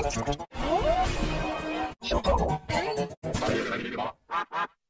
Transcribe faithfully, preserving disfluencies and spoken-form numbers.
小朋友，快点来这里吧！